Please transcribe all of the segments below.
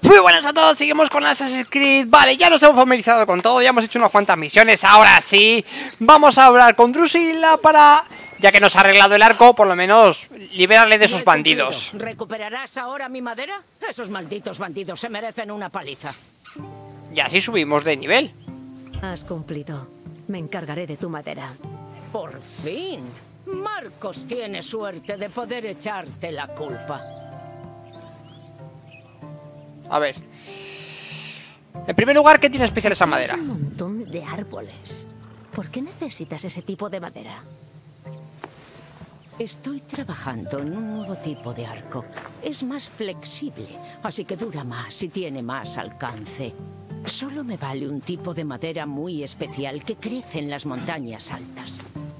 Muy buenas a todos, seguimos con Assassin's Creed. Vale, ya nos hemos familiarizado con todo, ya hemos hecho unas cuantas misiones. Ahora sí, vamos a hablar con Drusilla para, ya que nos ha arreglado el arco, por lo menos liberarle de esos bandidos. ¿Recuperarás ahora mi madera? Esos malditos bandidos se merecen una paliza. Y así subimos de nivel. Has cumplido. Me encargaré de tu madera. Por fin. Marcos tiene suerte de poder echarte la culpa. A ver. En primer lugar, ¿qué tiene especial esa madera? Hay un montón de árboles. ¿Por qué necesitas ese tipo de madera? Estoy trabajando en un nuevo tipo de arco. Es más flexible, así que dura más y tiene más alcance. Solo me vale un tipo de madera muy especial que crece en las montañas altas.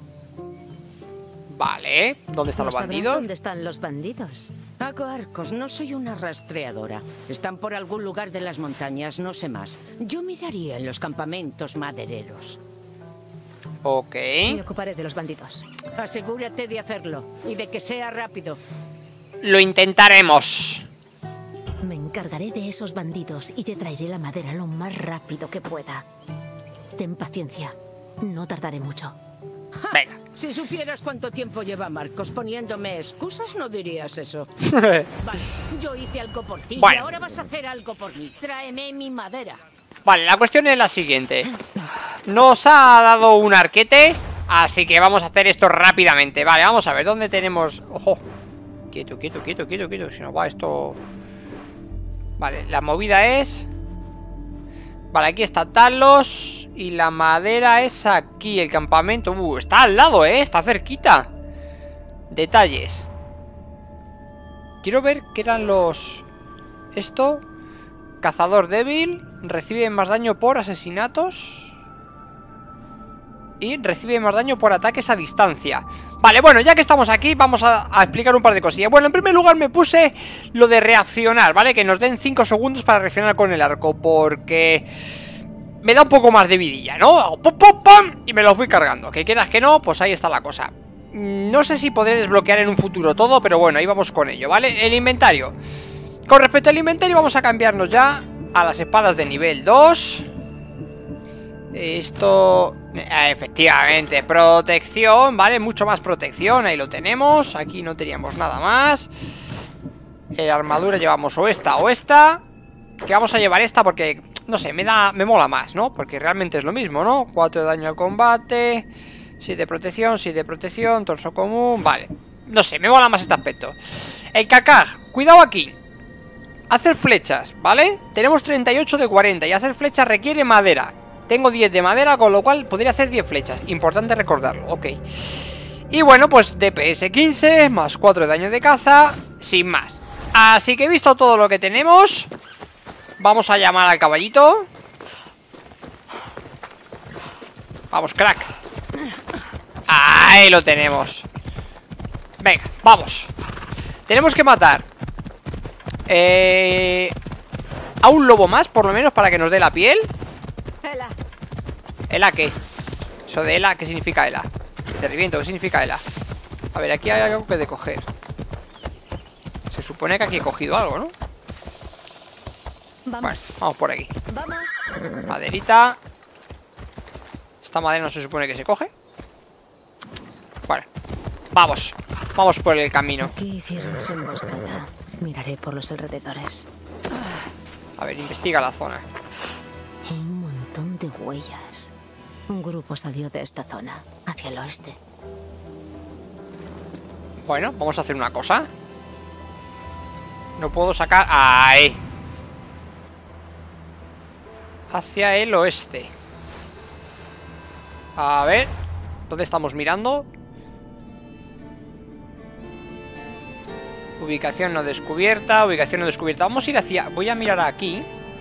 Vale, ¿dónde están los ¿No sabrás bandidos? ¿Dónde están los bandidos? Hago arcos, no soy una rastreadora. Están por algún lugar de las montañas, no sé más. Yo miraría en los campamentos madereros. Ok. Me ocuparé de los bandidos. Asegúrate de hacerlo y de que sea rápido. Lo intentaremos. Me encargaré de esos bandidos y te traeré la madera lo más rápido que pueda. Ten paciencia. No tardaré mucho. Venga. Si supieras cuánto tiempo lleva Marcos poniéndome excusas, no dirías eso. Vale, yo hice algo por ti Bueno. y ahora vas a hacer algo por mí. Tráeme mi madera. Vale, la cuestión es la siguiente. Nos ha dado un arquete, así que vamos a hacer esto rápidamente. Vale, vamos a ver, ¿dónde tenemos? Ojo. Quieto, quieto, quieto, quieto, quieto. Si no va esto... Vale, la movida es... Vale, aquí está Talos. Y la madera es aquí, el campamento. Está al lado, está cerquita. Detalles. Quiero ver qué eran los... Esto. Cazador débil. Recibe más daño por asesinatos. Y recibe más daño por ataques a distancia. Vale, bueno, ya que estamos aquí, vamos a explicar un par de cosillas. Bueno, en primer lugar me puse lo de reaccionar, ¿vale? Que nos den 5 segundos para reaccionar con el arco, porque me da un poco más de vidilla, ¿no? Hago pum, pum, pum, y me los voy cargando. Que quieras que no, pues ahí está la cosa. No sé si podré desbloquear en un futuro todo, pero bueno, ahí vamos con ello, ¿vale? El inventario. Con respecto al inventario, vamos a cambiarnos ya a las espadas de nivel 2. Esto... efectivamente, protección, ¿vale? Mucho más protección, ahí lo tenemos. Aquí no teníamos nada más. Armadura llevamos o esta o esta. Que vamos a llevar esta porque, no sé, me mola más, ¿no? Porque realmente es lo mismo, ¿no? 4 de daño al combate, 6 de protección, torso común, vale. No sé, me mola más este aspecto. El cacaj, cuidado aquí. Hacer flechas, ¿vale? Tenemos 38 de 40 y hacer flechas requiere madera. Tengo 10 de madera, con lo cual podría hacer 10 flechas. Importante recordarlo, ok. Y bueno, pues DPS 15, más 4 de daño de caza, sin más. Así que he visto todo lo que tenemos. Vamos a llamar al caballito. Vamos, crack. Ahí lo tenemos. Venga, vamos. Tenemos que matar a un lobo más, por lo menos, para que nos dé la piel. Ela. ¿Ela qué? Eso de Ela, ¿qué significa Ela? Te reviento, ¿qué significa Ela? A ver, aquí hay algo que de coger. Se supone que aquí he cogido algo, ¿no? Vamos. Bueno, vamos por aquí. Vamos. Maderita. Esta madera no se supone que se coge. Bueno, vamos. Vamos por el camino. Aquí hicieron su emboscada. Miraré por los alrededores. A ver, investiga la zona. Un montón de huellas. Un grupo salió de esta zona, hacia el oeste. Bueno, vamos a hacer una cosa. No puedo sacar... ¡Ahí! Hacia el oeste. A ver, ¿dónde estamos mirando? Ubicación no descubierta. Ubicación no descubierta. Vamos a ir hacia... Voy a mirar aquí.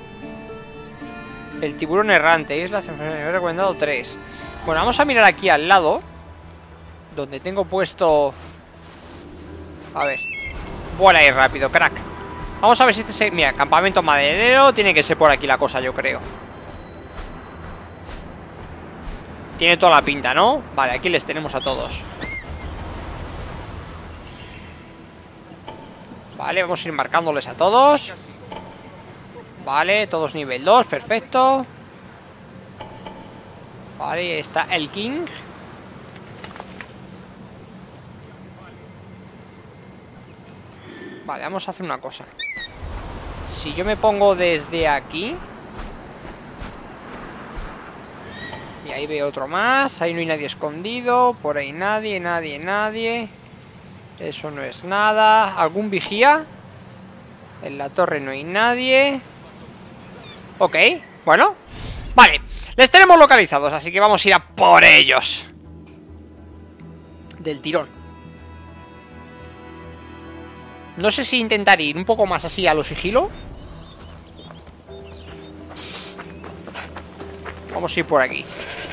El tiburón errante. Islas, me he recomendado 3. Bueno, vamos a mirar aquí al lado, donde tengo puesto... A ver. Vuela ahí rápido, crack. Vamos a ver si este se... Mira, campamento maderero. Tiene que ser por aquí la cosa, yo creo. Tiene toda la pinta, ¿no? Vale, aquí les tenemos a todos. Vale, vamos a ir marcándoles a todos. Vale, todos nivel 2, perfecto. Vale, ahí está el King. Vale, vamos a hacer una cosa. Si yo me pongo desde aquí, y ahí veo otro más. Ahí no hay nadie escondido. Por ahí nadie, nadie. Eso no es nada. ¿Algún vigía? En la torre no hay nadie. Ok, bueno. Vale, les tenemos localizados, así que vamos a ir a por ellos. Del tirón. No sé si intentar ir un poco más así a lo sigilo. Vamos a ir por aquí.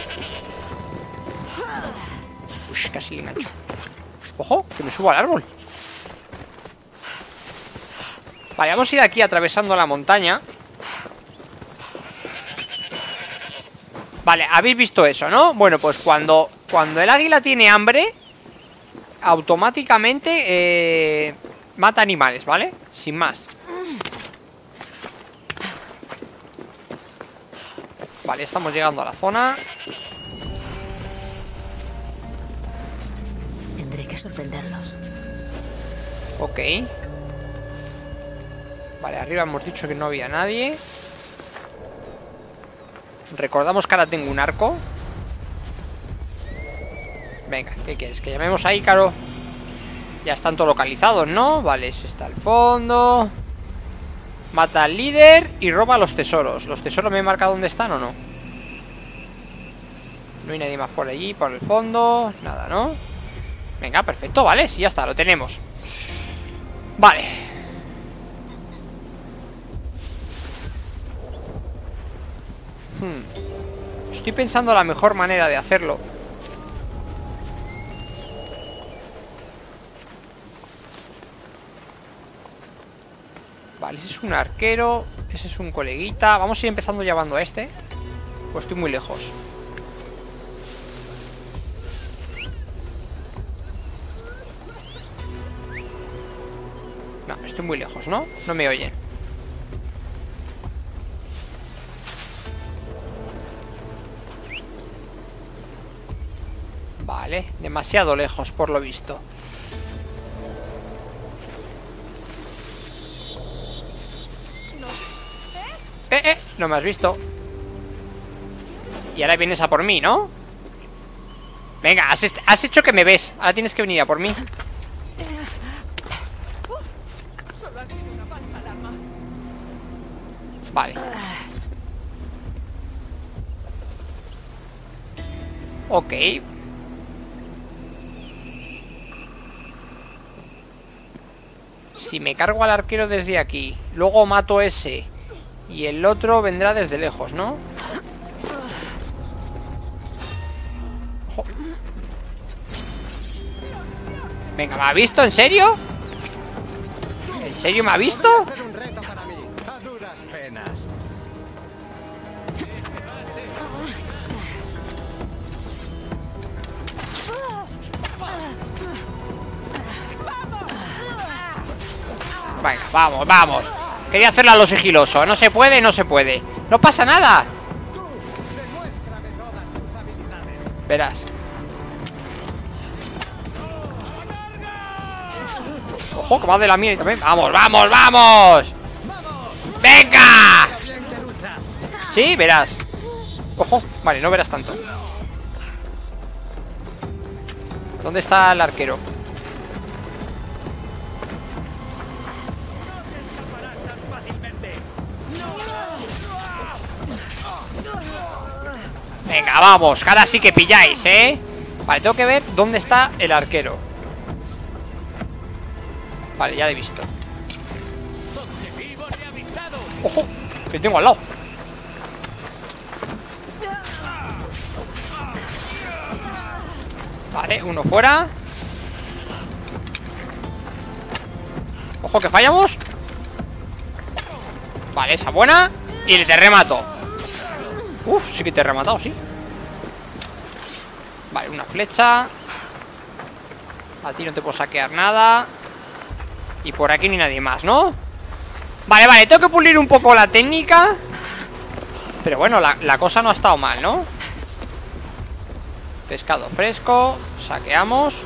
Uy, casi le engancho. Ojo, que me subo al árbol. Vale, vamos a ir aquí atravesando la montaña. Vale, habéis visto eso, ¿no? Bueno, pues cuando el águila tiene hambre, automáticamente mata animales, ¿vale? Sin más. Vale, estamos llegando a la zona. Tendré que sorprenderlos. Ok. Vale, arriba hemos dicho que no había nadie. Recordamos que ahora tengo un arco. Venga, ¿qué quieres? ¿Que llamemos ahí, Caro? Ya están todos localizados, ¿no? Vale, ese está al fondo. Mata al líder y roba los tesoros. ¿Los tesoros me he marcado dónde están o no? No hay nadie más por allí, por el fondo. Nada, ¿no? Venga, perfecto, vale, sí, ya está, lo tenemos. Vale. Estoy pensando la mejor manera de hacerlo. Vale, ese es un arquero. Ese es un coleguita. Vamos a ir empezando llevando a este. Pues estoy muy lejos. No, estoy muy lejos, ¿no? No me oyen. Vale, demasiado lejos por lo visto. No me has visto. Y ahora vienes a por mí, ¿no? Venga, has hecho que me ves. Ahora tienes que venir a por mí. Vale. Ok. Si me cargo al arquero desde aquí, luego mato ese y el otro vendrá desde lejos, ¿no? Ojo. Venga, ¿me ha visto? ¿En serio? ¿En serio me ha visto? Venga, vamos, vamos. Quería hacerlo a lo sigiloso. No se puede, no se puede. No pasa nada. Verás. Ojo, que va de la mía también. Vamos, vamos, vamos. ¡Venga! Sí, verás. Ojo, vale, no verás tanto. ¿Dónde está el arquero? Venga, vamos, que ahora sí que pilláis, ¿eh? Vale, tengo que ver dónde está el arquero. Vale, ya lo he visto. ¡Ojo! Que tengo al lado. Vale, uno fuera. Ojo, que fallamos. Vale, esa buena. Y te remato. Uf, sí que te he rematado, sí. Vale, una flecha. A ti no te puedo saquear nada. Y por aquí ni nadie más, ¿no? Vale, vale, tengo que pulir un poco la técnica. Pero bueno, la cosa no ha estado mal, ¿no? Pescado fresco. Saqueamos.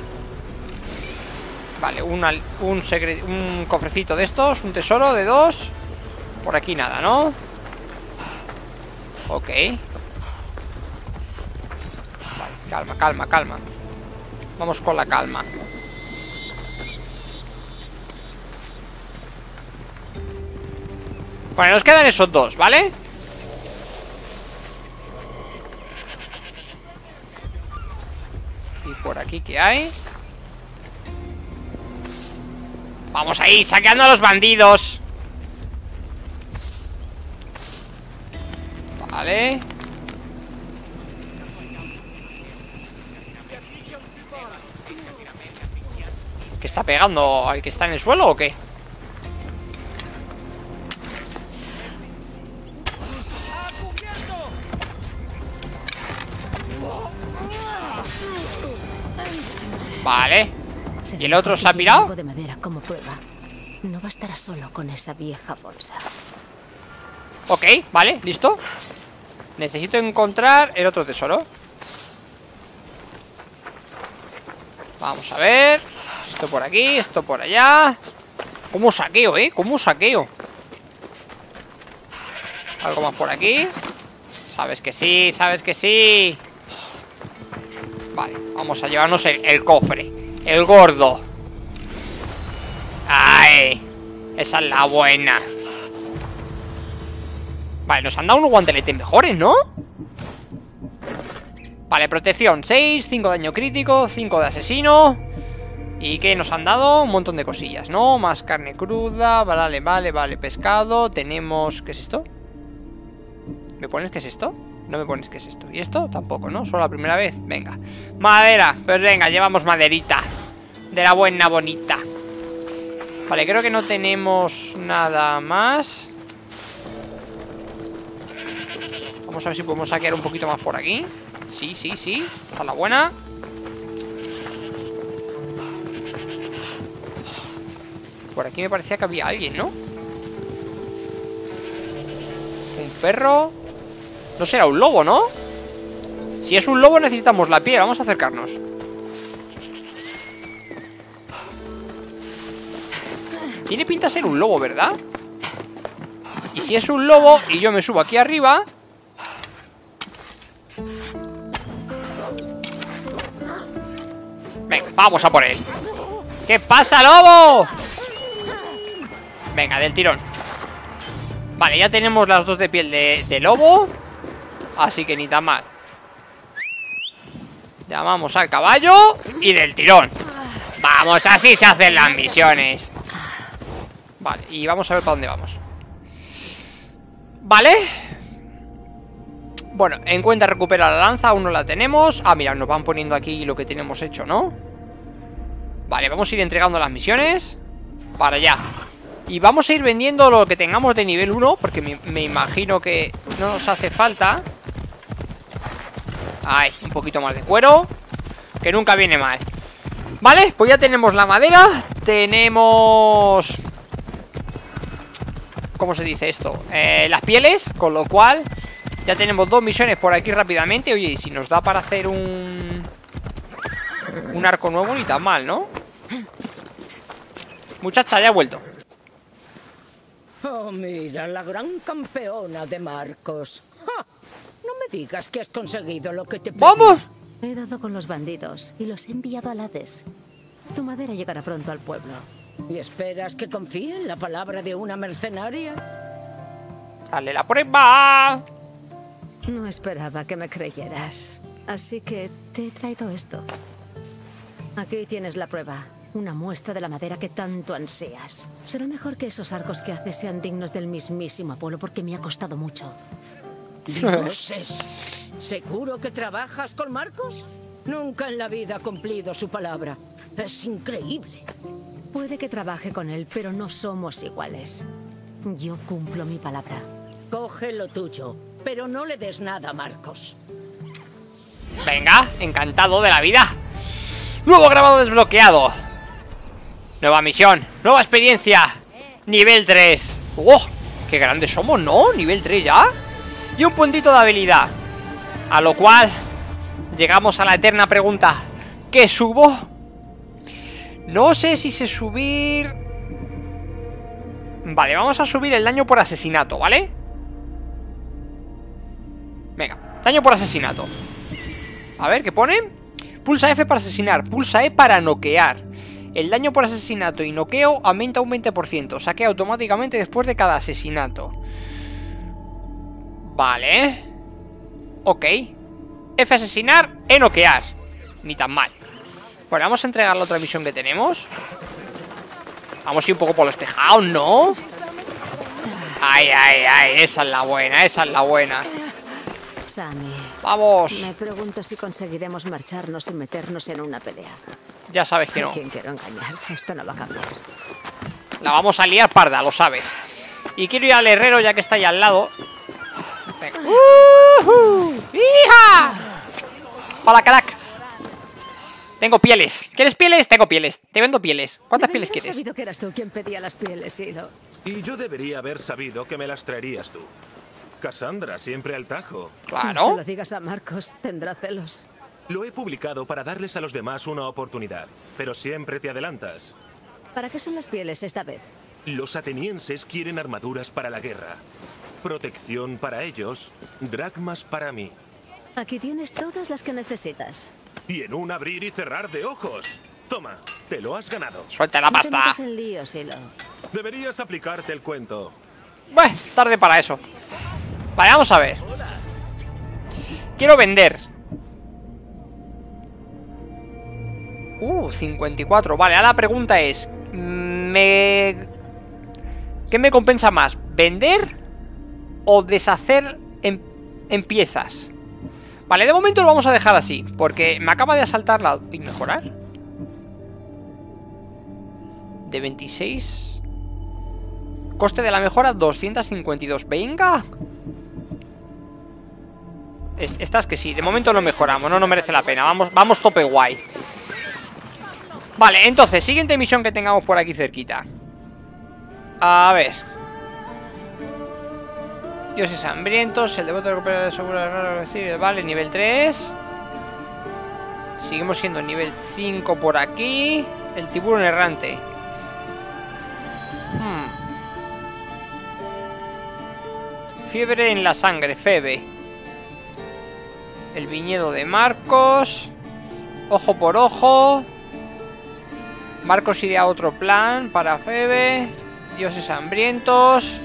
Vale, un cofrecito de estos. Un tesoro de 2. Por aquí nada, ¿no? Ok. Vale, calma, calma, calma. Vamos con la calma. Bueno, nos quedan esos dos, ¿vale? Y por aquí, ¿qué hay? Vamos ahí, saqueando a los bandidos. Vale. ¿Qué está pegando? ¿Al que está en el suelo o qué? Vale. ¿Y el otro se ha pirado? De madera como prueba. No bastará solo con esa vieja bolsa. Ok, vale, listo. Necesito encontrar el otro tesoro. Vamos a ver. Esto por aquí, esto por allá. ¿Cómo saqueo, ¿Cómo saqueo? Algo más por aquí. Sabes que sí, sabes que sí. Vale, vamos a llevarnos el cofre. El gordo. ¡Ay! Esa es la buena. Vale, nos han dado unos guanteletes mejores, ¿no? Vale, protección 6, 5 de daño crítico, 5 de asesino. ¿Y qué nos han dado? Un montón de cosillas, ¿no? Más carne cruda, vale, vale, vale. Pescado, tenemos... ¿Qué es esto? ¿Me pones qué es esto? No me pones qué es esto. ¿Y esto? Tampoco, ¿no? Solo la primera vez. Venga. Madera. Pues venga, llevamos maderita. De la buena, bonita. Vale, creo que no tenemos nada más. Vamos a ver si podemos saquear un poquito más por aquí. Sí, sí, sí. Esa es la buena. Por aquí me parecía que había alguien, ¿no? Un perro. No será un lobo, ¿no? Si es un lobo necesitamos la piel. Vamos a acercarnos. Tiene pinta de ser un lobo, ¿verdad? Y si es un lobo y yo me subo aquí arriba... Venga, vamos a por él. ¿Qué pasa, lobo? Venga, del tirón. Vale, ya tenemos las dos de piel de lobo. Así que ni tan mal. Llamamos al caballo y del tirón. Vamos, así se hacen las misiones. Vale, y vamos a ver para dónde vamos. Vale. Bueno, en cuenta recupera la lanza. Aún no la tenemos. Ah, mira, nos van poniendo aquí lo que tenemos hecho, ¿no? Vale, vamos a ir entregando las misiones. Para allá. Y vamos a ir vendiendo lo que tengamos de nivel 1. Porque me imagino que no nos hace falta. Ahí, un poquito más de cuero. Que nunca viene mal. Vale, pues ya tenemos la madera. Tenemos... ¿Cómo se dice esto? Las pieles, con lo cual ya tenemos 2 misiones por aquí rápidamente. Oye, y si nos da para hacer un arco nuevo, ni tan mal, ¿no? Muchacha, ya he vuelto. Oh, mira, la gran campeona de Marcos. ¡Ja! No me digas que has conseguido lo que te pedí. ¡Vamos! He dado con los bandidos y los he enviado al Hades. Tu madera llegará pronto al pueblo. ¿Y esperas que confíe en la palabra de una mercenaria? ¡Dale la prueba! No esperaba que me creyeras. Así que te he traído esto. Aquí tienes la prueba. Una muestra de la madera que tanto ansias. Será mejor que esos arcos que haces sean dignos del mismísimo Apolo porque me ha costado mucho. Dioses, ¿seguro que trabajas con Marcos? Nunca en la vida ha cumplido su palabra. Es increíble. Puede que trabaje con él, pero no somos iguales. Yo cumplo mi palabra. Coge lo tuyo, pero no le des nada a Marcos. Venga, encantado de la vida. Nuevo grabado desbloqueado. Nueva misión, nueva experiencia. Nivel 3. ¡Oh! ¡Qué grandes somos, ¿no? Nivel 3 ya. Y un puntito de habilidad. A lo cual llegamos a la eterna pregunta: ¿qué subo? No sé si sé subir... Vale, vamos a subir el daño por asesinato, ¿vale? Venga, daño por asesinato. A ver, ¿qué pone? Pulsa F para asesinar, pulsa E para noquear. El daño por asesinato y noqueo aumenta un 20%. Saquea automáticamente después de cada asesinato. Vale. Ok. F asesinar, E noquear. Ni tan mal. Bueno, vamos a entregar la otra misión que tenemos. Vamos a ir un poco por los tejados, ¿no? Ay, ay, ay, esa es la buena, esa es la buena. Sammy, Vamos. me pregunto si conseguiremos marcharnos sin meternos en una pelea. Ya sabes que ¿A no. quién quiero engañar? Esto no va a cambiar. La vamos a liar parda, lo sabes. Y quiero ir al herrero ya que está ahí al lado. Venga. ¡Hija! ¡Hola, crack! Tengo pieles. ¿Quieres pieles? Tengo pieles. Te vendo pieles. ¿Cuántas pieles Deberías quieres? sabido que eras tú quien pedía las pieles, Hilo. Y yo debería haber sabido que me las traerías tú. Cassandra, siempre al tajo. No se Claro. lo digas a Marcos, tendrá celos. Lo he publicado para darles a los demás una oportunidad, pero siempre te adelantas. ¿Para qué son las pieles esta vez? Los atenienses quieren armaduras para la guerra, protección para ellos, dracmas para mí. Aquí tienes todas las que necesitas. Y en un abrir y cerrar de ojos. Toma, te lo has ganado. Suelta la No te pasta. metas en líos, Hilo. Deberías aplicarte el cuento. Bueno, tarde para eso. Vale, vamos a ver. Quiero vender. 54. Vale, ahora la pregunta es: ¿qué me compensa más? ¿Vender o deshacer en piezas? Vale, de momento lo vamos a dejar así, porque me acaba de asaltar la... ¿Y mejorar? De 26. Coste de la mejora 252. Venga. Estas que sí, de momento lo mejoramos. No nos merece la pena, vamos tope guay. Vale, entonces, siguiente misión que tengamos por aquí cerquita. A ver. Dioses hambrientos. El devoto recupera de seguro de raro decir. Vale, nivel 3. Seguimos siendo nivel 5 por aquí. El tiburón errante. Fiebre en la sangre, Febe. El viñedo de Marcos. Ojo por ojo. Marcos iría a otro plan para Febe. Dioses hambrientos.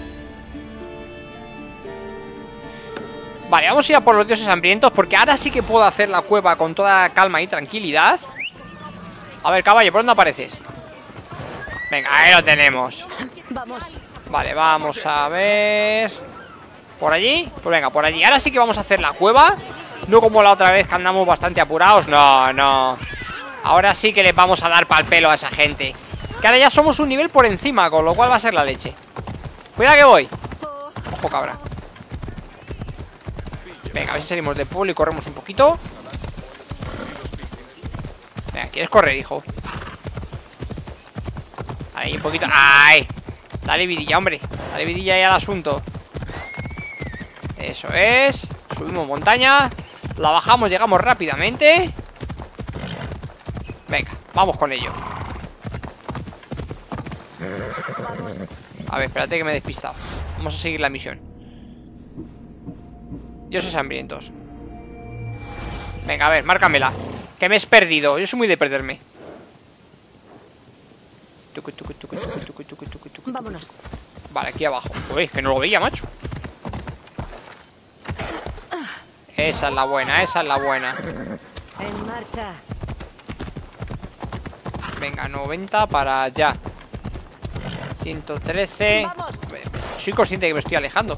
Vale, vamos a ir a por los dioses hambrientos, porque ahora sí que puedo hacer la cueva con toda calma y tranquilidad. A ver, caballo, ¿por dónde apareces? Venga, ahí lo tenemos. Vamos. Vale, vamos a ver. ¿Por allí? Pues venga, por allí. Ahora sí que vamos a hacer la cueva. No como la otra vez que andamos bastante apurados. No, no. Ahora sí que le vamos a dar pal pelo a esa gente. Que ahora ya somos un nivel por encima, con lo cual va a ser la leche. Cuidado que voy. Ojo, cabra. Venga, a ver si salimos del pueblo y corremos un poquito. Venga, ¿quieres correr, hijo? Ahí un poquito. ¡Ay! Dale vidilla, hombre. Dale vidilla ahí al asunto. Eso es. Subimos montaña. La bajamos, llegamos rápidamente. Venga, vamos con ello. A ver, espérate que me he despistado. Vamos a seguir la misión. Dioses hambrientos. Venga, a ver, márcamela. Que me he perdido, yo soy muy de perderme. Vámonos. Vale, aquí abajo. Uy, que no lo veía, macho. Esa es la buena, esa es la buena. En marcha. Venga, 90 para allá. 113. Vamos. Soy consciente de que me estoy alejando.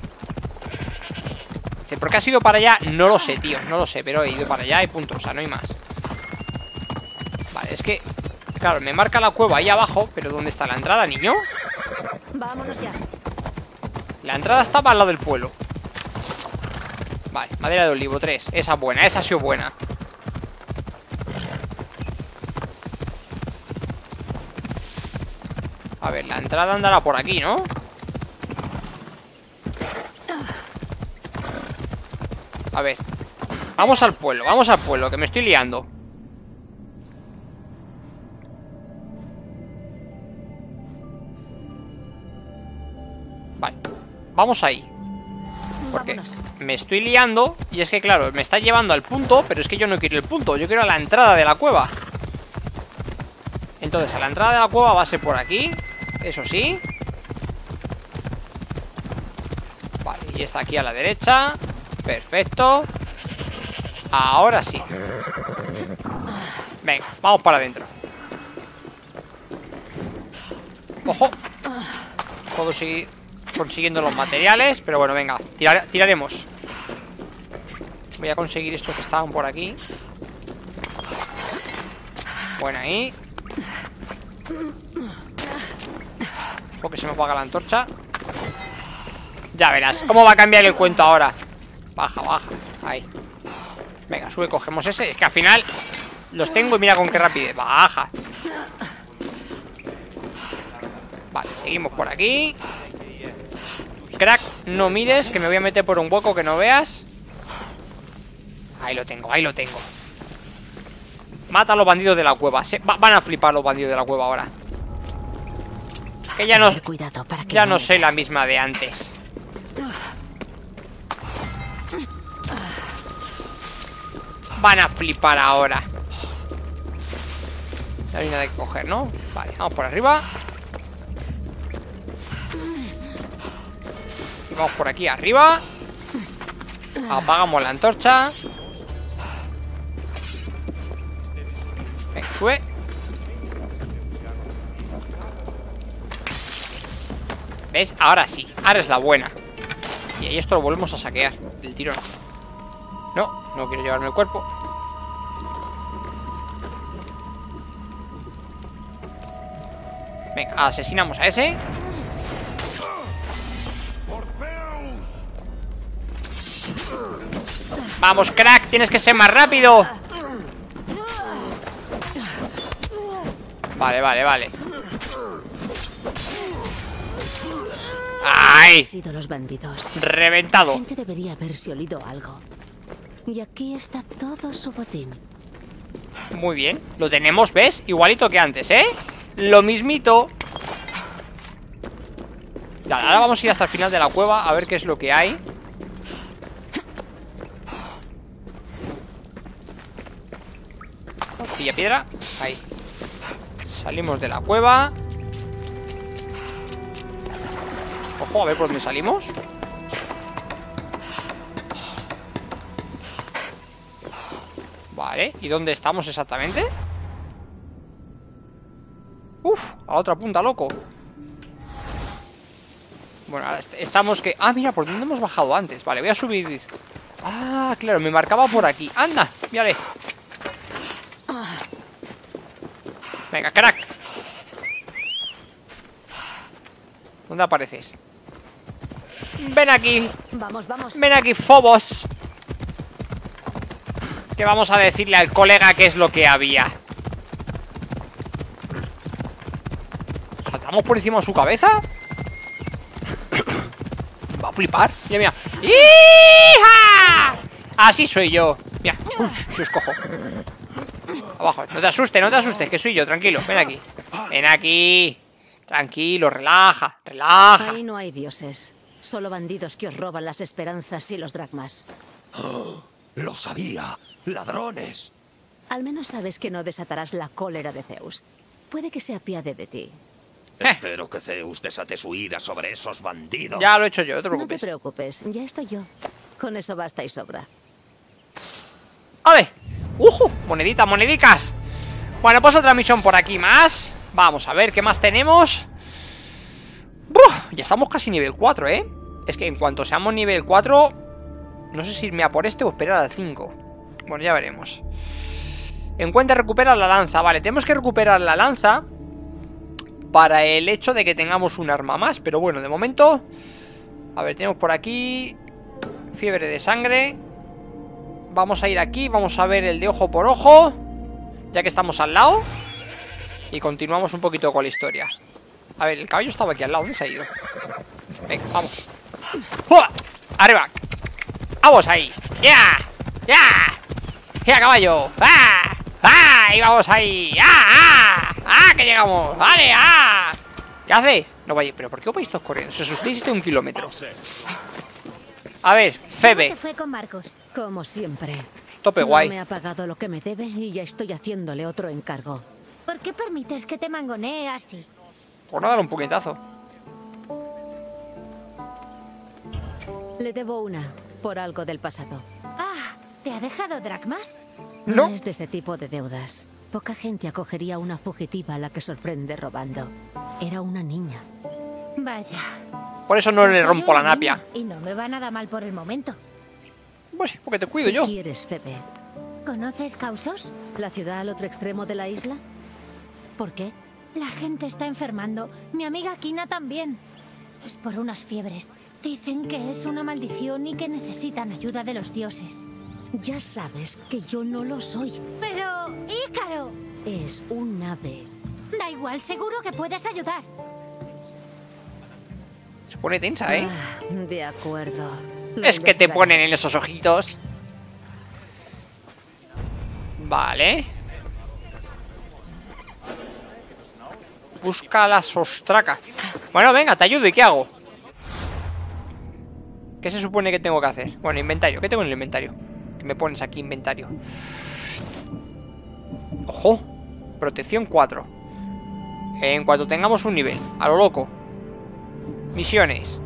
Dice, ¿por qué has ido para allá? No lo sé, tío, no lo sé, pero he ido para allá y punto, o sea, no hay más. Vale, es que, claro, me marca la cueva ahí abajo, pero ¿dónde está la entrada, niño? Vámonos ya. La entrada estaba al lado del pueblo. Vale, madera de olivo 3. Esa es buena, esa ha sido buena. A ver, la entrada andará por aquí, ¿no? A ver. Vamos al pueblo, que me estoy liando. Vale, vamos ahí. Porque Vámonos. me estoy liando. Y es que claro, me está llevando al punto. Pero es que yo no quiero el punto, yo quiero a la entrada de la cueva. Entonces a la entrada de la cueva va a ser por aquí. Eso sí. Vale, y está aquí a la derecha. Perfecto. Ahora sí. Venga, vamos para adentro. Ojo. Puedo seguir consiguiendo los materiales. Pero bueno, venga, tiraremos. Voy a conseguir estos que estaban por aquí. Bueno, ahí. Porque se me apaga la antorcha. Ya verás cómo va a cambiar el cuento ahora. Baja, baja, ahí. Venga, sube, cogemos ese. Es que al final los tengo y mira con qué rapidez. Baja. Vale, seguimos por aquí. Crack, no mires, que me voy a meter por un hueco que no veas. Ahí lo tengo, ahí lo tengo. Mata a los bandidos de la cueva. Van a flipar los bandidos de la cueva ahora. Que ya no, Cuidado para que ya no soy la misma de antes. Van a flipar ahora. No hay nada que coger, ¿no? Vale, vamos por arriba. Y vamos por aquí arriba. Apagamos la antorcha. Venga, sube. ¿Ves? Ahora sí, ahora es la buena. Y ahí esto lo volvemos a saquear del tirón. No, no quiero llevarme el cuerpo. Venga, asesinamos a ese. Vamos, crack, tienes que ser más rápido. Vale, vale, vale. ¡Ay! Han sido los bandidos. Reventado. La gente debería haberse olido algo. Y aquí está todo su botín. Muy bien, lo tenemos, ¿ves? Igualito que antes, ¿eh? Lo mismito. Dale, ahora vamos a ir hasta el final de la cueva a ver qué es lo que hay. Pilla piedra. Ahí. Salimos de la cueva. Ojo, a ver por dónde salimos. Vale, ¿y dónde estamos exactamente? Uf, a la otra punta, loco. Bueno, ahora estamos que... Ah, mira, por dónde hemos bajado antes. Vale, voy a subir. Ah, claro, me marcaba por aquí. Anda, mírale. Venga, crack. ¿Dónde apareces? Ven aquí. Vamos, vamos. Ven aquí, Phobos. Que vamos a decirle al colega qué es lo que había. ¿Saltamos por encima de su cabeza? Va a flipar. Mira, mira. ¡Hija! Así soy yo. Mira, uy, si os cojo. Abajo, no te asustes, que soy yo, tranquilo. Ven aquí. Ven aquí. Tranquilo, relaja, relaja. Ahí no hay dioses. Solo bandidos que os roban las esperanzas y los dracmas. Lo sabía. Ladrones. Al menos sabes que no desatarás la cólera de Zeus. Puede que se apiade de ti. Espero que Zeus desate su ira sobre esos bandidos. Ya lo he hecho yo, no te No te preocupes. preocupes, ya estoy yo. Con eso basta y sobra. ¡Ale! ¡Ujú! Moneditas, monedicas. Bueno, pues otra misión por aquí más. Vamos a ver qué más tenemos. ¡Buah! Ya estamos casi nivel 4, ¿eh? Es que en cuanto seamos nivel 4, no sé si irme a por este o esperar al 5. Bueno, ya veremos. Encuentra y recupera la lanza. Vale, tenemos que recuperar la lanza para el hecho de que tengamos un arma más. Pero bueno, de momento... A ver, tenemos por aquí fiebre de sangre. Vamos a ir aquí, vamos a ver el de ojo por ojo, ya que estamos al lado. Y continuamos un poquito con la historia. A ver, el caballo estaba aquí al lado. ¿Dónde se ha ido? Venga, vamos. ¡Uah! ¡Arriba! ¡Vamos ahí! ¡Ya! ¡Ya! ¡Ya, caballo! ¡Ah! ¡Ah! ¡Y vamos ahí! ¡Ah! ¡Ah! ¡Ah! ¡Que llegamos! ¡Vale! ¡Ah! ¿Qué hacéis? No vaya, pero ¿por qué os vais todos corriendo? Si os asustéis de 1 kilómetro. A ver, Febe. ¿Cómo te fue con Marcos? Como siempre. Tope No guay. me ha pagado lo que me debe y ya estoy haciéndole otro encargo. ¿Por qué permites que te mangonee así? Por no dar un puñetazo. Le debo una, por algo del pasado. Ah, ¿te ha dejado dracmas? No. Es de ese tipo de deudas. Poca gente acogería a una fugitiva a la que sorprende robando. Era una niña. Vaya. Por eso no le Soy rompo la una napia. niña Y no me va nada mal por el momento. Pues porque te cuido yo. ¿Qué quieres, Febe? ¿Conoces Causos? ¿La ciudad al otro extremo de la isla? ¿Por qué? La gente está enfermando. Mi amiga Kina también. Es por unas fiebres. Dicen que es una maldición y que necesitan ayuda de los dioses. Ya sabes que yo no lo soy. Pero, Ícaro, Es un ave. da igual, seguro que puedes ayudar. Se pone tensa, ¿eh? Ah, de acuerdo. Lo Es que te investigaré. ponen en esos ojitos. Vale. Busca la sostraca. Bueno, venga, te ayudo. ¿Y qué hago? ¿Qué se supone que tengo que hacer? Bueno, inventario. ¿Qué tengo en el inventario? ¿Qué me pones aquí, inventario? ¡Ojo! Protección 4. En cuanto tengamos un nivel. A lo loco. Misiones.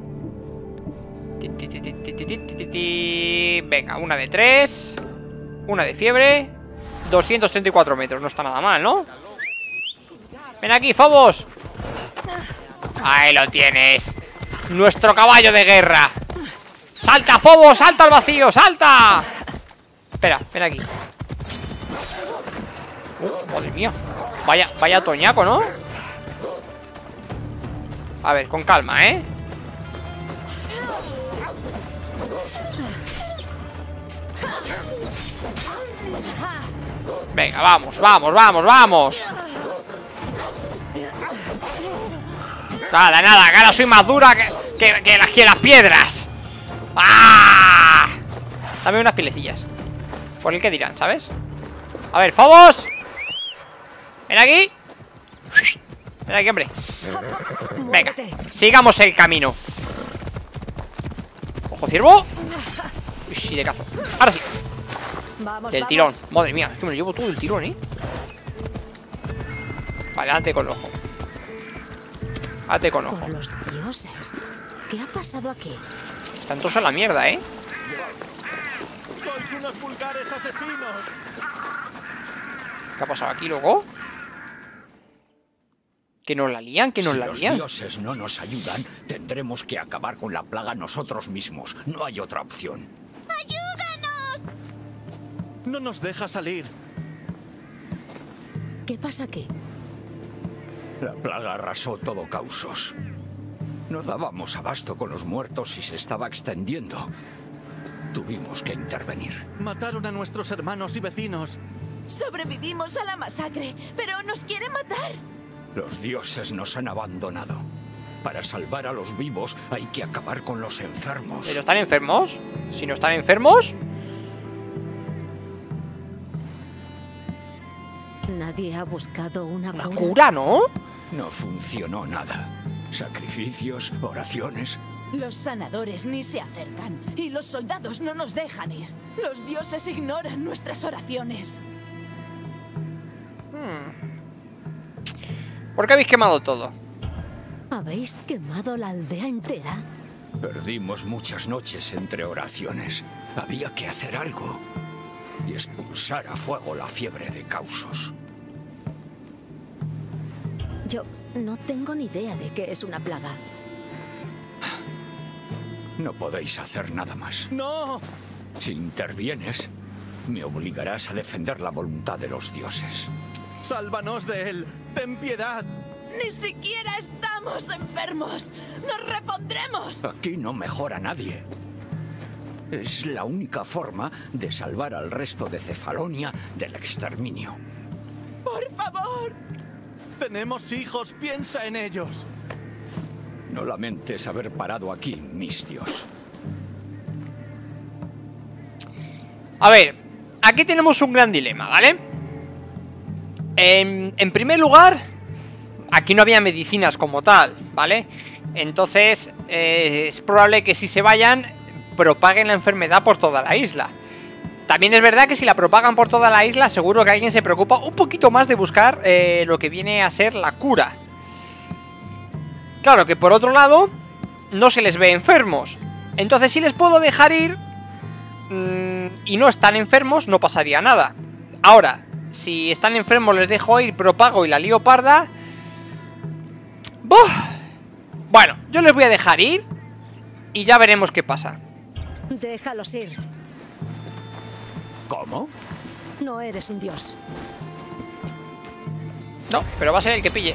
Venga, una de 3. Una de fiebre. 234 metros. No está nada mal, ¿no? Ven aquí, Phobos. Ahí lo tienes. Nuestro caballo de guerra. ¡Salta, Phobos! ¡Salta al vacío! ¡Salta! Espera, ven aquí. Madre mía. Vaya toñaco, ¿no? A ver, con calma, ¿eh? Venga, vamos, vamos, vamos, vamos. Nada, nada, que ahora soy más dura que las piedras. ¡Ah! Dame unas pilecillas. Por el que dirán, ¿sabes? A ver, Phobos. Ven aquí. Ven aquí, hombre. Venga, sigamos el camino. Ojo, ciervo. Uy, sí, de cazo. Ahora sí. Vamos, Del vamos. tirón. Madre mía, es que me lo llevo todo del tirón, ¿eh? Vale, hazte con el ojo. Hazte con ojo. Por los dioses. ¿Qué ha pasado aquí? Están todos a la mierda, ¿eh? ¡Sois unos vulgares asesinos! ¿Qué ha pasado aquí, luego? ¿Que nos la lían? ¿Que nos Si la los lían? dioses no nos ayudan, tendremos que acabar con la plaga nosotros mismos. No hay otra opción. No nos deja salir. ¿Qué pasa aquí? La plaga arrasó todo Causos. No dábamos abasto con los muertos y se estaba extendiendo. Tuvimos que intervenir. Mataron a nuestros hermanos y vecinos. Sobrevivimos a la masacre, pero nos quieren matar. Los dioses nos han abandonado. Para salvar a los vivos hay que acabar con los enfermos. ¿Pero están enfermos? Si no están enfermos... Nadie ha buscado una Una cura. cura, ¿no? No funcionó nada. Sacrificios, oraciones. Los sanadores ni se acercan y los soldados no nos dejan ir. Los dioses ignoran nuestras oraciones. ¿Por qué habéis quemado todo? ¿Habéis quemado la aldea entera? Perdimos muchas noches entre oraciones. Había que hacer algo y expulsar a fuego la fiebre de Causos. Yo no tengo ni idea de qué es una plaga. No podéis hacer nada más. ¡No! Si intervienes, me obligarás a defender la voluntad de los dioses. ¡Sálvanos de él! ¡Ten piedad! Ni siquiera estamos enfermos. Nos repondremos. Aquí no mejora nadie. Es la única forma de salvar al resto de Cefalonia del exterminio. Por favor. Tenemos hijos, piensa en ellos. No lamentes haber parado aquí, Misthios. A ver, aquí tenemos un gran dilema, ¿vale? En primer lugar, aquí no había medicinas como tal, ¿vale? Entonces, es probable que si se vayan, propaguen la enfermedad por toda la isla. También es verdad que si la propagan por toda la isla, seguro que alguien se preocupa un poquito más de buscar lo que viene a ser la cura. Claro que por otro lado, no se les ve enfermos. Entonces, si les puedo dejar ir y no están enfermos, no pasaría nada. Ahora, si están enfermos les dejo ir, propago y la lío parda. ¡Buf! Bueno, yo les voy a dejar ir y ya veremos qué pasa. Déjalos ir. ¿Cómo? No eres un dios. No, pero va a ser el que pille.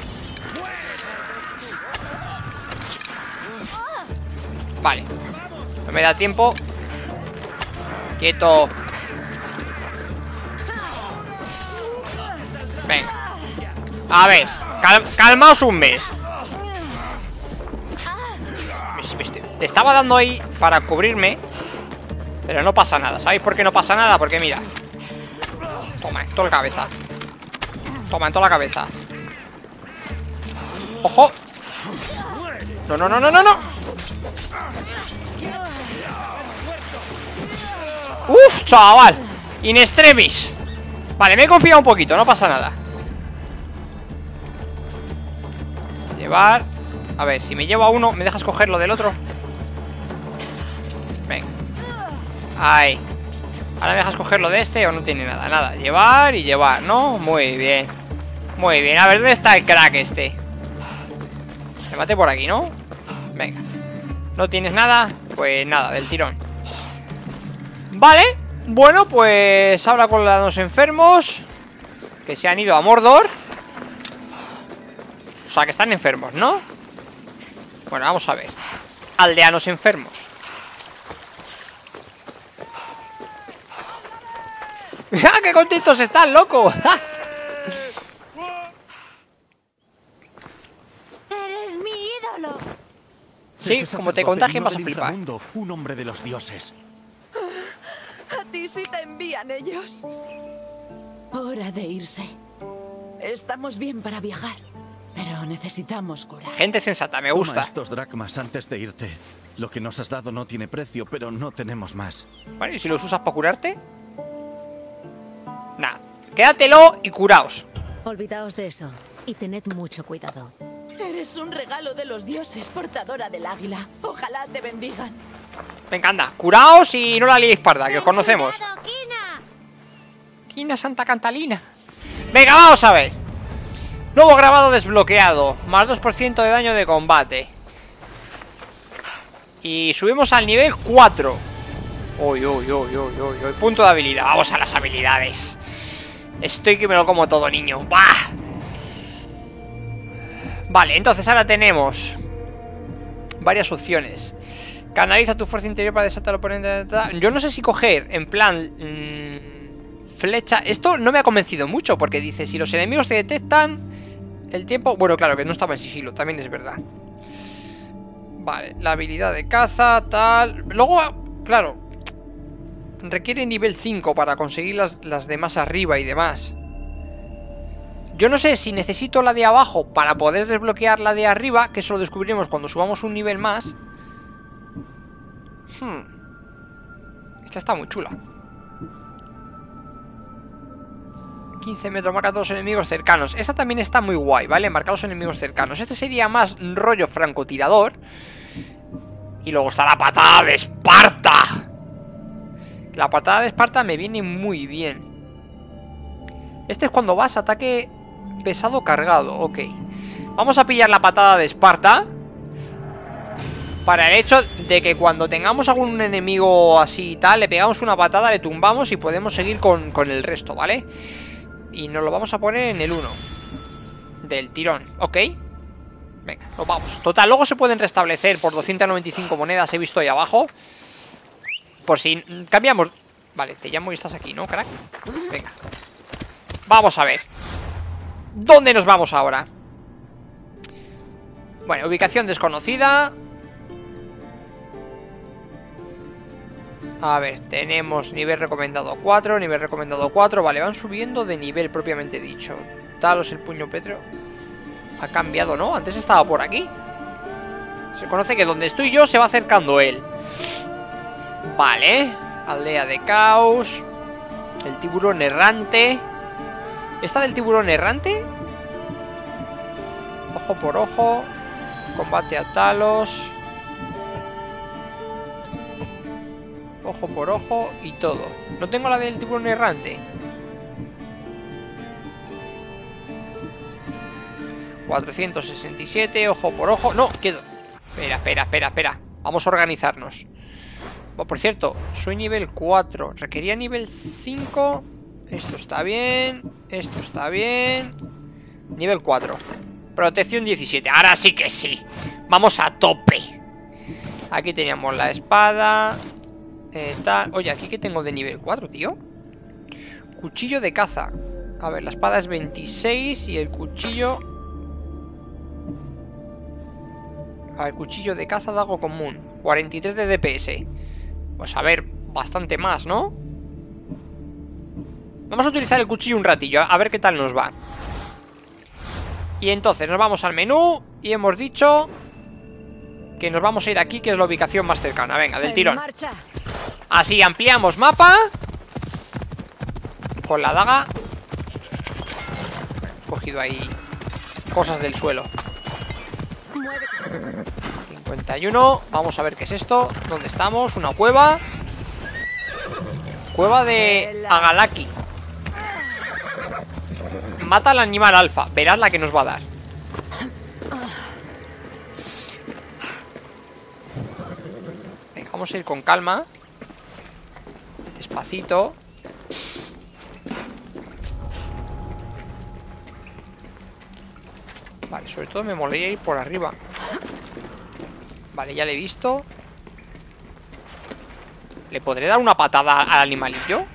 Vale. No me da tiempo. Quieto. Venga. A ver, calmaos un mes. Te estaba dando ahí para cubrirme, pero no pasa nada. ¿Sabéis por qué no pasa nada? Porque mira. Toma, en toda la cabeza. Toma, en toda la cabeza. ¡Ojo! No, no, no, no, no, no. ¡Uf, chaval! In extremis. Vale, me he confiado un poquito, no pasa nada. Llevar. A ver, si me llevo a uno, ¿me dejas coger lo del otro? Venga. Ahí. Ahora me dejas coger lo de este o no tiene nada. Nada, llevar y llevar, ¿no? Muy bien. Muy bien, a ver, ¿dónde está el crack este? Me mate por aquí, ¿no? Venga. ¿No tienes nada? Pues nada, del tirón. Vale. Bueno, pues habla con los enfermos que se han ido a Mordor. O sea, que están enfermos, ¿no? Bueno, vamos a ver. Aldeanos enfermos. ¡Mira qué contentos están, loco! ¡Eres mi ídolo! Sí, como te contagien vas a flipar. Un hombre de los dioses. A ti sí te envían ellos. Hora de irse. Estamos bien para viajar, pero necesitamos curar. Gente sensata, me Toma gusta. estos dracmas antes de irte. Lo que nos has dado no tiene precio, pero no tenemos más. Vale, ¿y si los usas para curarte? Nah, quédatelo y curaos. Olvidaos de eso y tened mucho cuidado. Eres un regalo de los dioses, portadora del águila. Ojalá te bendigan. Me encanta, curaos y no la liéis parda, que os conocemos. ¡Cuidado, Kina! Kina Santa Cantalina. Venga, vamos a ver. Nuevo grabado desbloqueado. Más 2% de daño de combate. Y subimos al nivel 4. Uy, uy, uy, uy, uy, uy. Punto de habilidad, vamos a las habilidades. Estoy que me lo como todo, niño. ¡Bah! Vale, entonces ahora tenemos varias opciones. Canaliza tu fuerza interior para desatar al oponente. Yo no sé si coger, en plan, flecha. Esto no me ha convencido mucho, porque dice, si los enemigos te detectan, el tiempo... Bueno, claro, que no estaba en sigilo, también es verdad. Vale, la habilidad de caza, tal... Luego, claro, requiere nivel 5 para conseguir las de más arriba y demás. Yo no sé si necesito la de abajo para poder desbloquear la de arriba, que eso lo descubriremos cuando subamos un nivel más. Esta está muy chula. 15 metros, marca a todos los enemigos cercanos. Esta también está muy guay, ¿vale? Marcar los enemigos cercanos. Este sería más rollo francotirador. Y luego está la patada de Esparta. La patada de Esparta me viene muy bien. Este es cuando vas ataque pesado cargado. Ok. Vamos a pillar la patada de Esparta, para el hecho de que cuando tengamos algún enemigo así y tal, le pegamos una patada, le tumbamos y podemos seguir con el resto, ¿vale? Y nos lo vamos a poner en el 1 del tirón, ¿ok? Venga, nos vamos. Total, luego se pueden restablecer por 295 monedas, he visto ahí abajo. Por si cambiamos... Vale, te llamo y estás aquí, ¿no, crack? Venga. Vamos a ver. ¿Dónde nos vamos ahora? Bueno, ubicación desconocida. A ver, tenemos nivel recomendado 4, nivel recomendado 4. Vale, van subiendo de nivel propiamente dicho. Talos el puño Petro. Ha cambiado, ¿no? Antes estaba por aquí. Se conoce que donde estoy yo se va acercando él. Vale. Aldea de caos. El tiburón errante. ¿Esta del tiburón errante? Ojo por ojo. Combate a Talos. Ojo por ojo y todo. No tengo la del tiburón errante. 467, ojo por ojo. No, quedo. Espera. Vamos a organizarnos. Oh, por cierto, soy nivel 4. Requería nivel 5. Esto está bien. Esto está bien. Nivel 4. Protección 17. Ahora sí que sí. Vamos a tope. Aquí teníamos la espada. Oye, aquí que tengo de nivel 4, tío. Cuchillo de caza. A ver, la espada es 26 y el cuchillo... A ver, cuchillo de caza, dago común. 43 de DPS. Pues a ver, bastante más, ¿no? Vamos a utilizar el cuchillo un ratillo, a ver qué tal nos va. Y entonces nos vamos al menú y hemos dicho que nos vamos a ir aquí, que es la ubicación más cercana. Venga, del tirón. Así ampliamos mapa. Con la daga. He cogido ahí cosas del suelo. 51. Vamos a ver qué es esto. ¿Dónde estamos? Una cueva. Cueva de Agalaki. Mata al animal alfa. Verás la que nos va a dar. Venga, vamos a ir con calma. Despacito. Vale, sobre todo me molaría ir por arriba. Vale, ya le he visto. ¿Le podré dar una patada al animalillo?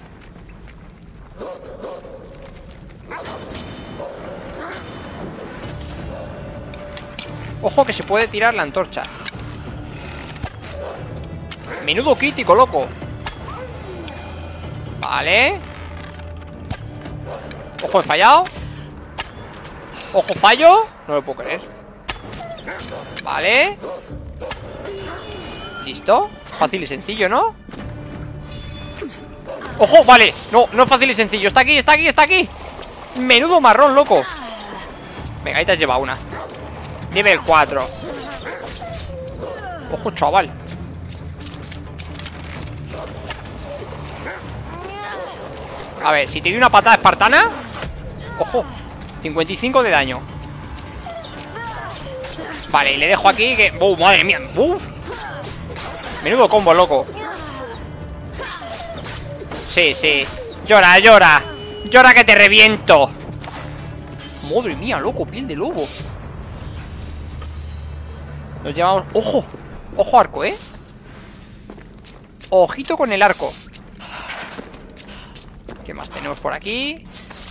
Ojo que se puede tirar la antorcha. Menudo crítico, loco. Vale. Ojo, he fallado. Ojo, fallo. No lo puedo creer. Vale. Listo. Fácil y sencillo, ¿no? ¡Ojo! Vale. No, no es fácil y sencillo. Está aquí, está aquí, está aquí. Menudo marrón, loco. Venga, ahí te has llevado una. Nivel 4. Ojo, chaval. A ver, si te doy una patada espartana. Ojo, 55 de daño. Vale, y le dejo aquí que... madre mía. Menudo combo, loco. Sí, sí. Llora, llora. Llora que te reviento. Madre mía, loco, piel de lobo. Nos llevamos... ¡Ojo! ¡Ojo arco, eh! Ojito con el arco. ¿Qué más tenemos por aquí?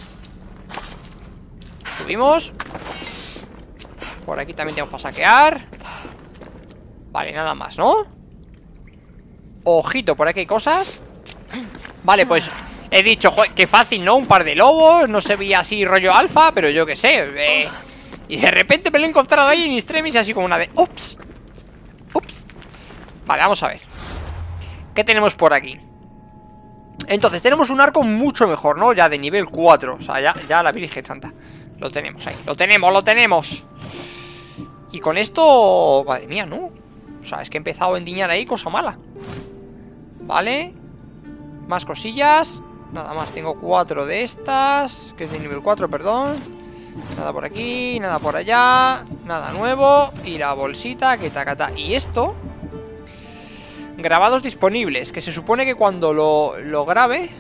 Subimos. Por aquí también tenemos para saquear. Vale, nada más, ¿no? Ojito, por aquí hay cosas. Vale, pues he dicho, joder, qué fácil, ¿no? Un par de lobos, no se veía así rollo alfa, pero yo qué sé. Y de repente me lo he encontrado ahí en extremis, así como una de... ¡Ups! ¡Ups! Vale, vamos a ver. ¿Qué tenemos por aquí? Entonces, tenemos un arco mucho mejor, ¿no? Ya de nivel 4. O sea, ya la Virgen Santa. Lo tenemos ahí. ¡Lo tenemos, lo tenemos! Y con esto... Madre mía, ¿no? O sea, es que he empezado a endiñar ahí, cosa mala. Vale. Más cosillas. Nada más, tengo 4 de estas. Que es de nivel 4, perdón. Nada por aquí, nada por allá. Nada nuevo. Y la bolsita, que tacata. Y esto... Grabados disponibles. Que se supone que cuando lo grabe...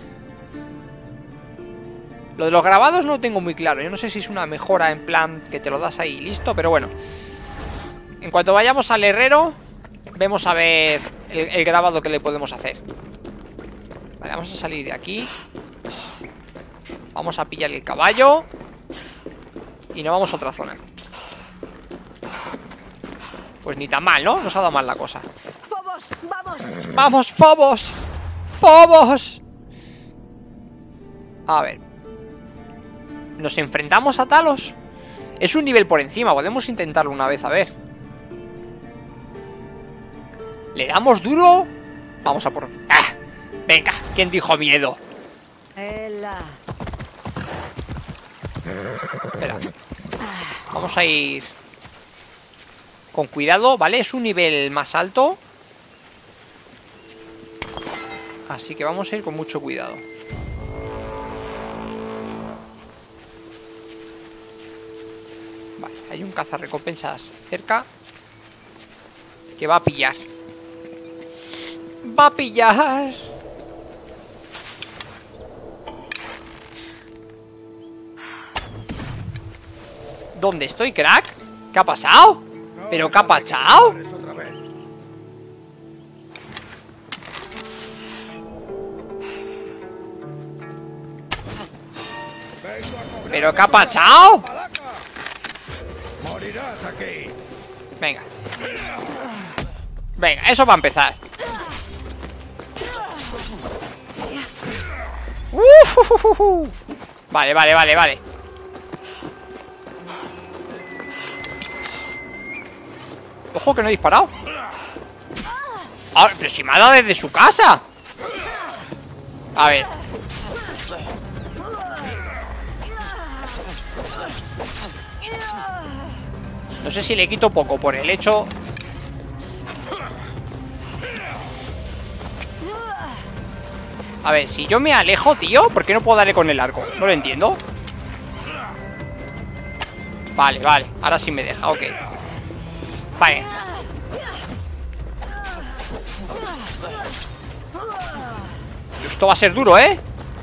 Lo de los grabados no lo tengo muy claro. Yo no sé si es una mejora en plan que te lo das ahí y listo, pero bueno. En cuanto vayamos al herrero, vemos a ver el grabado que le podemos hacer. Vale, vamos a salir de aquí. Vamos a pillar el caballo. Y nos vamos a otra zona. Pues ni tan mal, ¿no? Nos ha dado mal la cosa. ¡Phobos! ¡Vamos! ¡Vamos, Phobos! ¡Phobos! A ver. ¿Nos enfrentamos a Talos? Es un nivel por encima, podemos intentarlo una vez, a ver. ¿Le damos duro? Vamos a por... ¡Ah! Venga, ¿quién dijo miedo? Ela. Espera. Vamos a ir con cuidado, ¿vale? Es un nivel más alto, así que vamos a ir con mucho cuidado. Vale, hay un cazarrecompensas cerca que va a pillar. Va a pillar. ¿Dónde estoy, crack? ¿Qué ha pasado? ¿Pero qué ha pasado? ¿Pero qué ha pasado? Morirás aquí. Venga. Venga, eso va a empezar. Vale, vale, vale, vale. Ojo que no he disparado. Ah, pero si me ha dado desde su casa. A ver. No sé si le quito poco por el hecho. A ver, si yo me alejo, tío, ¿por qué no puedo darle con el arco? No lo entiendo. Vale, vale, ahora sí me deja, ok. Vale. Esto va a ser duro, ¿eh?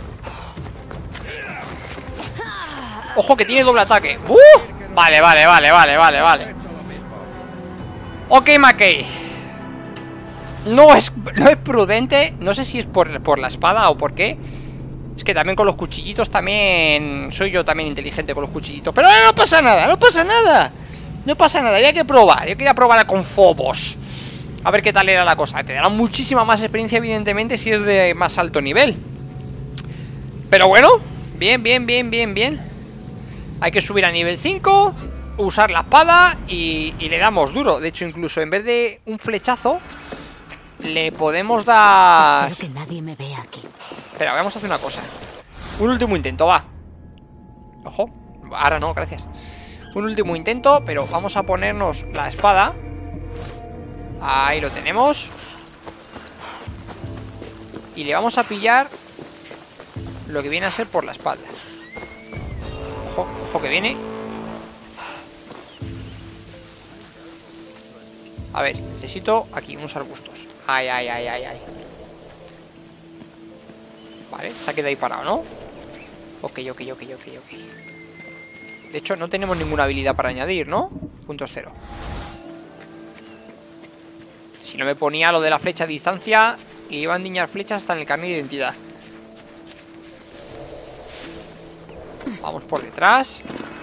Ojo que tiene doble ataque. Vale, vale, vale, vale, vale, vale. Ok, McKay. No es prudente. No sé si es por la espada o por qué. Es que también con los cuchillitos también... Soy yo también inteligente con los cuchillitos. Pero no pasa nada, no pasa nada. No pasa nada, había que probar. Yo quería probar con Phobos. A ver qué tal era la cosa. Te dará muchísima más experiencia, evidentemente, si es de más alto nivel. Pero bueno, bien, bien, bien, bien, bien. Hay que subir a nivel 5, usar la espada y le damos duro. De hecho, incluso en vez de un flechazo, le podemos dar... Espero que nadie me vea aquí. Espera, vamos a hacer una cosa. Un último intento, va. Ojo, ahora no, gracias. Un último intento, pero vamos a ponernos la espada. Ahí lo tenemos. Y le vamos a pillar lo que viene a ser por la espalda. Ojo, ojo que viene. A ver, necesito aquí unos arbustos. Ay, ay, ay, ay, ay. Vale, se ha quedado ahí parado, ¿no? Ok, ok, ok, ok, ok. De hecho, no tenemos ninguna habilidad para añadir, ¿no? Punto 0. Si no me ponía lo de la flecha a distancia, y iban a endiñar flechas hasta en el carnet de identidad. Vamos por detrás.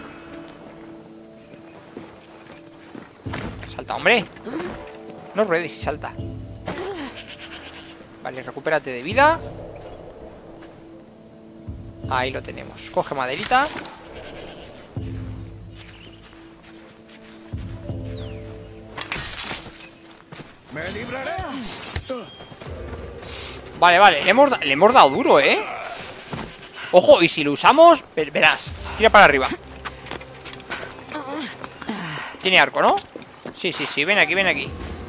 Salta, hombre. No ruedes y salta. Vale, recupérate de vida. Ahí lo tenemos. Coge maderita. Me libraré. Vale, vale, le hemos dado duro, ¿eh? Ojo, y si lo usamos, verás. Tira para arriba. Tiene arco, ¿no? Sí, sí, sí, ven aquí, ven aquí.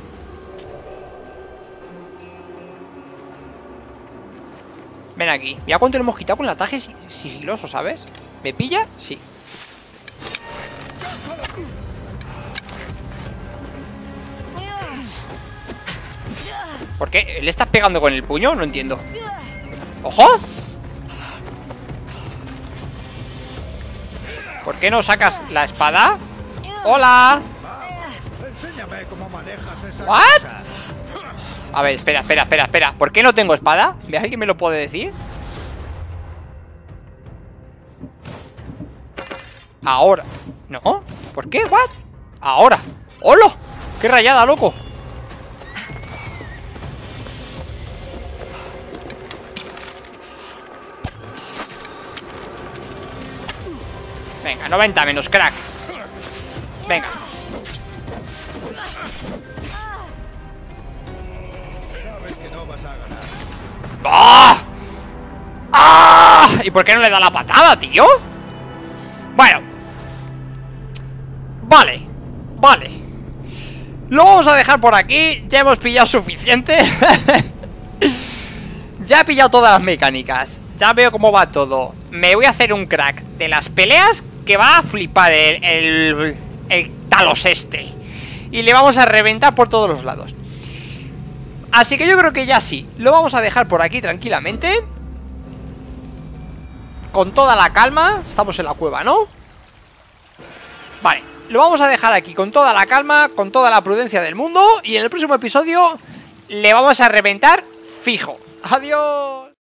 Ven aquí. Mira cuánto le hemos quitado con el ataque sigiloso, ¿sabes? ¿Me pilla? Sí. ¿Por qué? ¿Le estás pegando con el puño? No entiendo. ¡Ojo! ¿Por qué no sacas la espada? ¡Hola! Enséñame cómo manejas esa ¿What? cosa. A ver, espera, espera, espera, espera. ¿Por qué no tengo espada? ¿Alguien me lo puede decir? Ahora. ¿No? ¿Por qué? ¿What? Ahora. ¡Hola! ¡Qué rayada, loco! Venga, 90 menos, crack. Venga. ¡Ah! ¡Ah! ¿Y por qué no le da la patada, tío? Bueno. Vale. Vale. Lo vamos a dejar por aquí. Ya hemos pillado suficiente. Ya he pillado todas las mecánicas. Ya veo cómo va todo. Me voy a hacer un crack de las peleas que va a flipar el Talos este. Y le vamos a reventar por todos los lados. Así que yo creo que ya sí. Lo vamos a dejar por aquí tranquilamente. Con toda la calma. Estamos en la cueva, ¿no? Vale, lo vamos a dejar aquí con toda la calma, con toda la prudencia del mundo. Y en el próximo episodio le vamos a reventar fijo. Adiós.